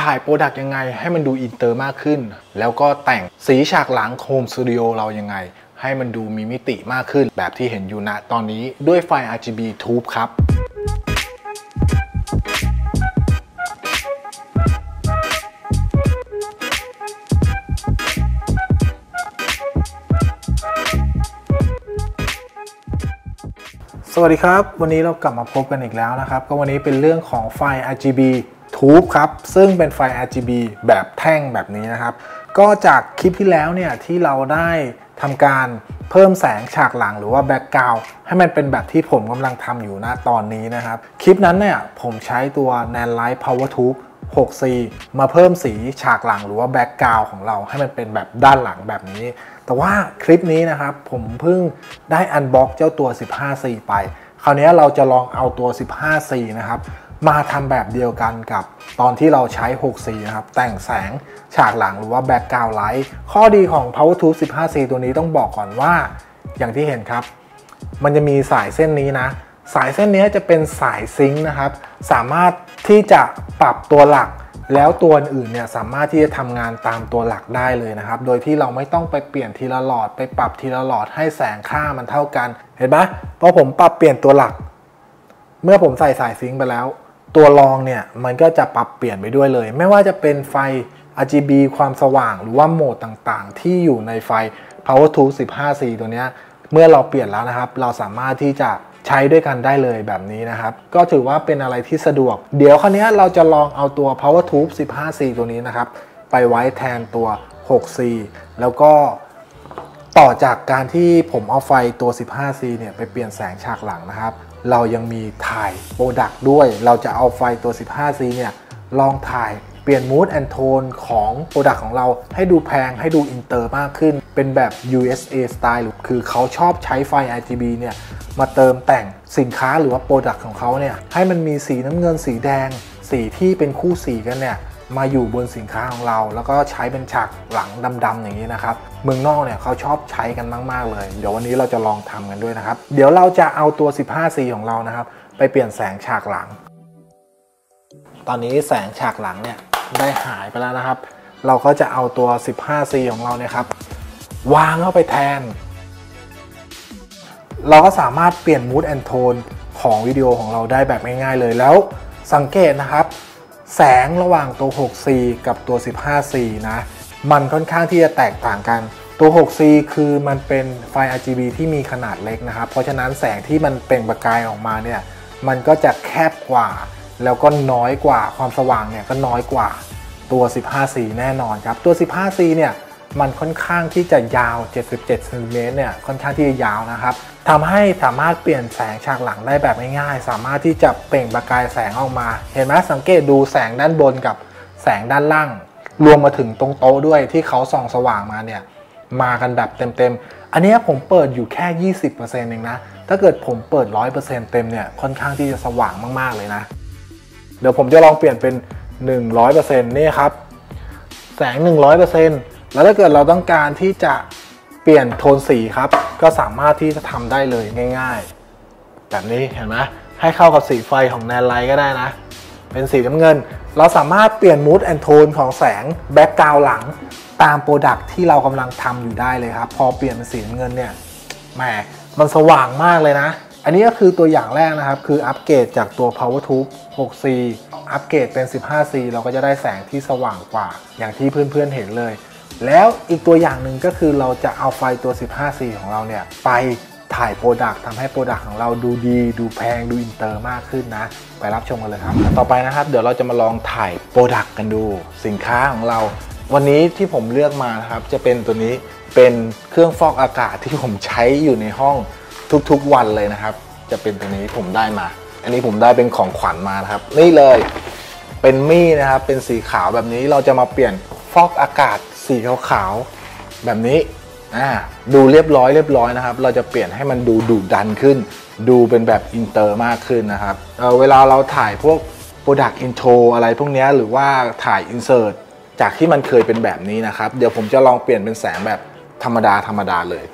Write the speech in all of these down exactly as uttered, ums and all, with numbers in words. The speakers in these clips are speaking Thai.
ถ่ายโปรดักต์ยังไงให้มันดูอินเตอร์มากขึ้นแล้วก็แต่งสีฉากหลังโฮมสตูดิโอเรายังไงให้มันดูมีมิติมากขึ้นแบบที่เห็นอยู่ณตอนนี้ด้วยไฟ อาร์ จี บี Tube ครับสวัสดีครับวันนี้เรากลับมาพบกันอีกแล้วนะครับก็วันนี้เป็นเรื่องของไฟ อาร์ จี บี Tube ครับซึ่งเป็นไฟ อาร์ จี บี แบบแท่งแบบนี้นะครับก็จากคลิปที่แล้วเนี่ยที่เราได้ทำการเพิ่มแสงฉากหลังหรือว่าแบ็กกราวด์ให้มันเป็นแบบที่ผมกำลังทำอยู่ณตอนนี้นะครับคลิปนั้นเนี่ยผมใช้ตัว Nanlite Power Tube หก ซี มาเพิ่มสีฉากหลังหรือว่าแบ็กกราวด์ของเราให้มันเป็นแบบด้านหลังแบบนี้แต่ว่าคลิปนี้นะครับผมเพิ่งได้อันบ็อกเจ้าตัว สิบห้า ซี ไปคราวนี้เราจะลองเอาตัว สิบห้า ซี นะครับมาทำแบบเดียวกันกับตอนที่เราใช้ หก ซี นะครับแต่งแสงฉากหลังหรือว่าแบ็กกราวด์ไลท์ข้อดีของ Power Tube สิบห้า ซี ตัวนี้ต้องบอกก่อนว่าอย่างที่เห็นครับมันจะมีสายเส้นนี้นะสายเส้นนี้จะเป็นสายซิงค์นะครับสามารถที่จะปรับตัวหลักแล้วตัวอื่นเนี่ยสามารถที่จะทำงานตามตัวหลักได้เลยนะครับโดยที่เราไม่ต้องไปเปลี่ยนทีละหลอดไปปรับทีละหลอดให้แสงค่ามันเท่ากันเห็นไหมพอผมปรับเปลี่ยนตัวหลักเมื่อผมใส่สายซิงค์ไปแล้วตัวรองเนี่ยมันก็จะปรับเปลี่ยนไปด้วยเลยไม่ว่าจะเป็นไฟ อาร์ จี บี ความสว่างหรือว่าโหมดต่างๆที่อยู่ในไฟ Power Tube สิบห้า ซี ตัวนี้เมื่อเราเปลี่ยนแล้วนะครับเราสามารถที่จะใช้ด้วยกันได้เลยแบบนี้นะครับก็ถือว่าเป็นอะไรที่สะดวกเดี๋ยวคราวนี้เราจะลองเอาตัว Power Tube สิบห้า ซี ตัวนี้นะครับไปไว้แทนตัว หก ซี แล้วก็ต่อจากการที่ผมเอาไฟตัว สิบห้า ซี เนี่ยไปเปลี่ยนแสงฉากหลังนะครับเรายังมีถ่ายโปรดักต์ด้วยเราจะเอาไฟตัว สิบห้า ซี เนี่ยลองถ่ายเปลี่ยน Mood and Tone ของโปรดักต์ของเราให้ดูแพงให้ดูอินเตอร์มากขึ้นเป็นแบบ ยู เอส เอ Style คือเขาชอบใช้ไฟ อาร์ จี บี เนี่ยมาเติมแต่งสินค้าหรือว่าโปรดักต์ของเขาเนี่ยให้มันมีสีน้ำเงินสีแดงสีที่เป็นคู่สีกันเนี่ยมาอยู่บนสินค้าของเราแล้วก็ใช้เป็นฉากหลังดำๆอย่างนี้นะครับเมืองนอกเนี่ยเขาชอบใช้กันมากๆเลยเดี๋ยววันนี้เราจะลองทำกันด้วยนะครับเดี๋ยวเราจะเอาตัว สิบห้า ซี ของเรานะครับไปเปลี่ยนแสงฉากหลังตอนนี้แสงฉากหลังเนี่ยได้หายไปแล้วนะครับเราก็จะเอาตัว สิบห้า ซี ของเราเนี่ยครับวางเข้าไปแทนเราก็สามารถเปลี่ยน Mood and Tone ของวิดีโอของเราได้แบบง่ายๆเลยแล้วสังเกตนะครับแสงระหว่างตัว หก ซี กับตัว สิบห้า ซี นะมันค่อนข้างที่จะแตกต่างกันตัว หก ซี คือมันเป็นไฟ อาร์ จี บี ที่มีขนาดเล็กนะครับเพราะฉะนั้นแสงที่มันเปล่งประกายออกมาเนี่ยมันก็จะแคบกว่าแล้วก็น้อยกว่าความสว่างเนี่ยก็น้อยกว่าตัว สิบห้า ซี แน่นอนครับตัว สิบห้า ซี เนี่ยมันค่อนข้างที่จะยาวเจ็ดสิบเจ็ดเซนติเมตรเนี่ยค่อนข้างที่จะยาวนะครับทำให้สามารถเปลี่ยนแสงฉากหลังได้แบบง่ายๆสามารถที่จะเปล่งประกายแสงออกมาเห็นไหมสังเกตดูแสงด้านบนกับแสงด้านล่างรวมมาถึงตรงโต๊ะด้วยที่เขาส่องสว่างมาเนี่ยมากันแบบเต็มๆอันนี้ผมเปิดอยู่แค่ ยี่สิบเปอร์เซ็นต์ เองนะถ้าเกิดผมเปิด ร้อยเปอร์เซ็นต์ เต็มเนี่ยค่อนข้างที่จะสว่างมากๆเลยนะเดี๋ยวผมจะลองเปลี่ยนเป็น หนึ่งร้อยเปอร์เซ็นต์ นี่ครับแสง หนึ่งร้อยเปอร์เซ็นต์ แล้วถ้าเกิดเราต้องการที่จะเปลี่ยนโทนสีครับก็สามารถที่จะทำได้เลยง่ายๆแบบนี้เห็นไหมให้เข้ากับสีไฟของ Nanlite ก็ได้นะเป็นสีน้ำเงินเราสามารถเปลี่ยน Mood and Tone ของแสงแบ็กกราวด์หลังตามโปรดักต์ที่เรากำลังทำอยู่ได้เลยครับพอเปลี่ยนเป็นสีน้ำเงินเนี่ยแหมมันสว่างมากเลยนะอันนี้ก็คือตัวอย่างแรกนะครับคืออัปเกรดจากตัว Power Tube หก ซี อัปเกรดเป็น สิบห้า ซี เราก็จะได้แสงที่สว่างกว่าอย่างที่เพื่อนๆเห็นเลยแล้วอีกตัวอย่างหนึ่งก็คือเราจะเอาไฟตัว สิบห้า ซี ของเราเนี่ยไปถ่ายโปรดักต์ทำให้โปรดักต์ของเราดูดีดูแพงดูอินเตอร์มากขึ้นนะไปรับชมกันเลยครับต่อไปนะครับเดี๋ยวเราจะมาลองถ่ายโปรดักต์กันดูสินค้าของเราวันนี้ที่ผมเลือกมานะครับจะเป็นตัวนี้เป็นเครื่องฟอกอากาศที่ผมใช้อยู่ในห้องทุกๆวันเลยนะครับจะเป็นตัวนี้ผมได้มาอันนี้ผมได้เป็นของขวัญมานะครับนี่เลยเป็นมี่นะครับเป็นสีขาวแบบนี้เราจะมาเปลี่ยนฟอกอากาศสีขาวๆแบบนี้อ่าดูเรียบร้อยเรียบร้อยนะครับเราจะเปลี่ยนให้มันดูดุดันขึ้นดูเป็นแบบอินเตอร์มากขึ้นนะครับเเวลาเราถ่ายพวก Product Intro อะไรพวกนี้หรือว่าถ่าย Insert จากที่มันเคยเป็นแบบนี้นะครับเดี๋ยวผมจะลองเปลี่ยนเป็นแสงแบบธรรมดาธรรมดาเลย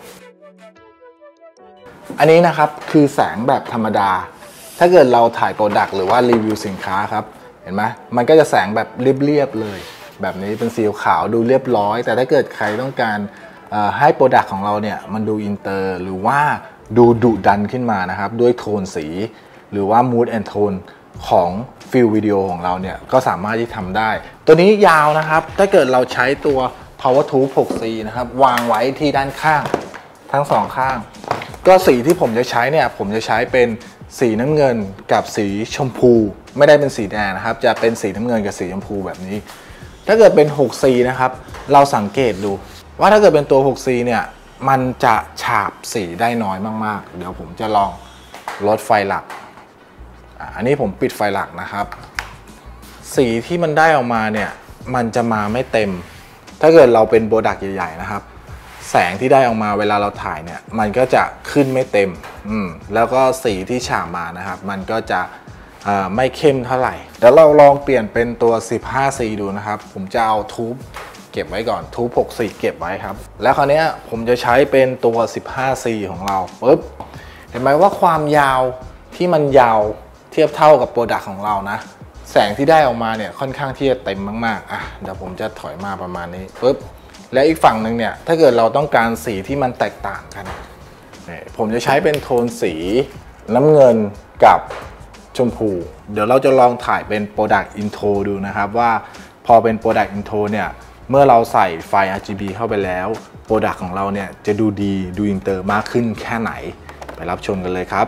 อันนี้นะครับคือแสงแบบธรรมดาถ้าเกิดเราถ่ายโปรดักต์หรือว่ารีวิวสินค้าครับเห็นไหมมันก็จะแสงแบบเรียบๆเลยแบบนี้เป็นสีขาวดูเรียบร้อยแต่ถ้าเกิดใครต้องการให้โปรดักต์ของเราเนี่ยมันดูอินเตอร์หรือว่าดูดุดันขึ้นมานะครับด้วยโทนสีหรือว่า mood and tone ของฟิลวิดีโอของเราเนี่ยก็สามารถที่ทำได้ตัวนี้ยาวนะครับถ้าเกิดเราใช้ตัว power tube หกซี นะครับวางไว้ที่ด้านข้างทั้งสองข้างก็สีที่ผมจะใช้เนี่ยผมจะใช้เป็นสีน้ำเงินกับสีชมพูไม่ได้เป็นสีแดงนะครับจะเป็นสีน้ำเงินกับสีชมพูแบบนี้ถ้าเกิดเป็น หกซี นะครับเราสังเกตดูว่าถ้าเกิดเป็นตัว หกซี เนี่ยมันจะฉาบสีได้น้อยมากๆเดี๋ยวผมจะลองลดไฟหลักอันนี้ผมปิดไฟหลักนะครับสีที่มันได้ออกมาเนี่ยมันจะมาไม่เต็มถ้าเกิดเราเป็นโปรดักต์ใหญ่ๆนะครับแสงที่ได้ออกมาเวลาเราถ่ายเนี่ยมันก็จะขึ้นไม่เต็มอืมแล้วก็สีที่ฉาบมานะครับมันก็จะไม่เข้มเท่าไหร่เดี๋ยวเราลองเปลี่ยนเป็นตัว สิบห้าซี ดูนะครับผมจะเอาทูบเก็บไว้ก่อนทูบหกซีเก็บไว้ครับแล้วคราวนี้ผมจะใช้เป็นตัว สิบห้าซี ของเราปุ๊บเห็นไหมว่าความยาวที่มันยาวเทียบเท่ากับโปรดักต์ของเรานะแสงที่ได้ออกมาเนี่ยค่อนข้างที่จะเต็มมากๆอ่ะเดี๋ยวผมจะถอยมาประมาณนี้ปุ๊บและอีกฝั่งหนึ่งเนี่ยถ้าเกิดเราต้องการสีที่มันแตกต่างกันผมจะใช้เป็นโทนสีน้ำเงินกับชมพูเดี๋ยวเราจะลองถ่ายเป็น Product Intro ดูนะครับว่าพอเป็น Product Intro เนี่ยเมื่อเราใส่ไฟ อาร์ จี บี เข้าไปแล้ว Product ของเราเนี่ยจะดูดีดูอินเตอร์มากขึ้นแค่ไหนไปรับชมกันเลยครับ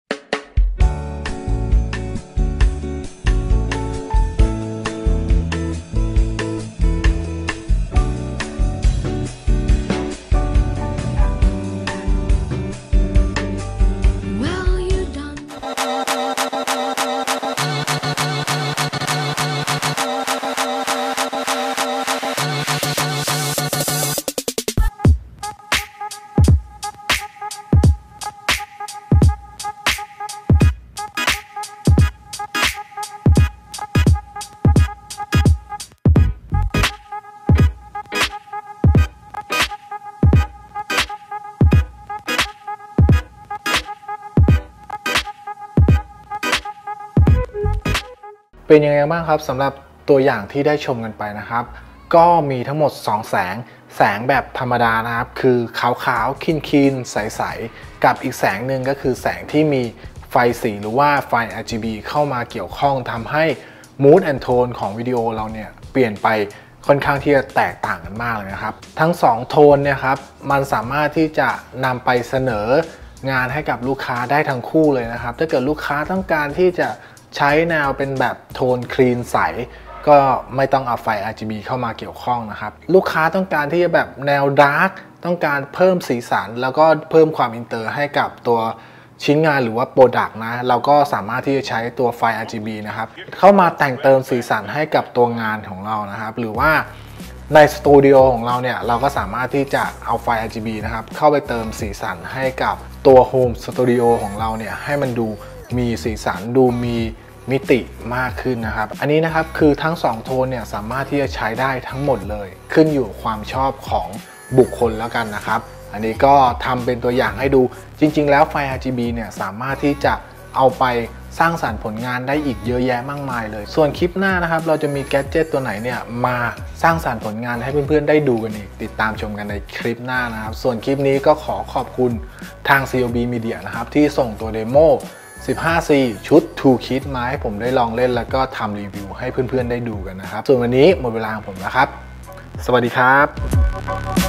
เป็นยังไงบ้างครับสำหรับตัวอย่างที่ได้ชมกันไปนะครับก็มีทั้งหมดสองแสงแสงแบบธรรมดานะครับคือขาวๆคีนๆใสๆกับอีกแสงหนึ่งก็คือแสงที่มีไฟสีหรือว่าไฟ อาร์ จี บี เข้ามาเกี่ยวข้องทำให้ mood and tone ของวิดีโอเราเนี่ยเปลี่ยนไปค่อนข้างที่จะแตกต่างกันมากเลยนะครับทั้งสองโทนเนี่ยครับมันสามารถที่จะนำไปเสนองานให้กับลูกค้าได้ทั้งคู่เลยนะครับถ้าเกิดลูกค้าต้องการที่จะใช้แนวเป็นแบบโทนคลีนใสก็ไม่ต้องเอาไฟ อาร์ จี บี เข้ามาเกี่ยวข้องนะครับลูกค้าต้องการที่จะแบบแนวดาร์กต้องการเพิ่มสีสันแล้วก็เพิ่มความอินเตอร์ให้กับตัวชิ้นงานหรือว่าโปรดักต์นะเราก็สามารถที่จะใช้ตัวไฟ อาร์ จี บี นะครับเข้ามาแต่งเติมสีสันให้กับตัวงานของเรานะครับหรือว่าในสตูดิโอของเราเนี่ยเราก็สามารถที่จะเอาไฟ อาร์ จี บี นะครับเข้าไปเติมสีสันให้กับตัวโฮมสตูดิโอของเราเนี่ยให้มันดูมีสีสันดูมีมิติมากขึ้นนะครับอันนี้นะครับคือทั้งสองโทนเนี่ยสามารถที่จะใช้ได้ทั้งหมดเลยขึ้นอยู่ความชอบของบุคคลแล้วกันนะครับอันนี้ก็ทำเป็นตัวอย่างให้ดูจริงๆแล้วไฟ อาร์ จี บี เนี่ยสามารถที่จะเอาไปสร้างสรรค์ผลงานได้อีกเยอะแยะมากมายเลยส่วนคลิปหน้านะครับเราจะมีแกดเจ็ตตัวไหนเนี่ยมาสร้างสรรค์ผลงานให้เพื่อนๆได้ดูกันอีกติดตามชมกันในคลิปหน้านะครับส่วนคลิปนี้ก็ขอขอบคุณทาง ซี โอ บี Media นะครับที่ส่งตัวเดโมสิบห้าซี ชุด ทู Kit มาให้ผมได้ลองเล่นแล้วก็ทำรีวิวให้เพื่อนๆได้ดูกันนะครับส่วนวันนี้หมดเวลาของผมแล้วครับสวัสดีครับ